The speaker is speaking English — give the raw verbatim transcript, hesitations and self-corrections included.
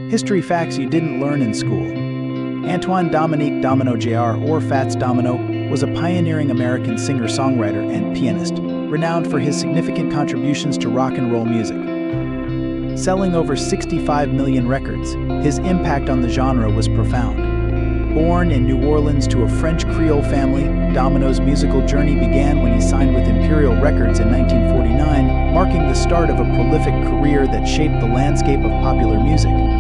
History facts you didn't learn in school. Antoine Dominique Domino Junior or Fats Domino was a pioneering American singer-songwriter and pianist, renowned for his significant contributions to rock and roll music. Selling over sixty-five million records, his impact on the genre was profound. Born in New Orleans to a French Creole family, Domino's musical journey began when he signed with Imperial Records in nineteen forty-nine, marking the start of a prolific career that shaped the landscape of popular music.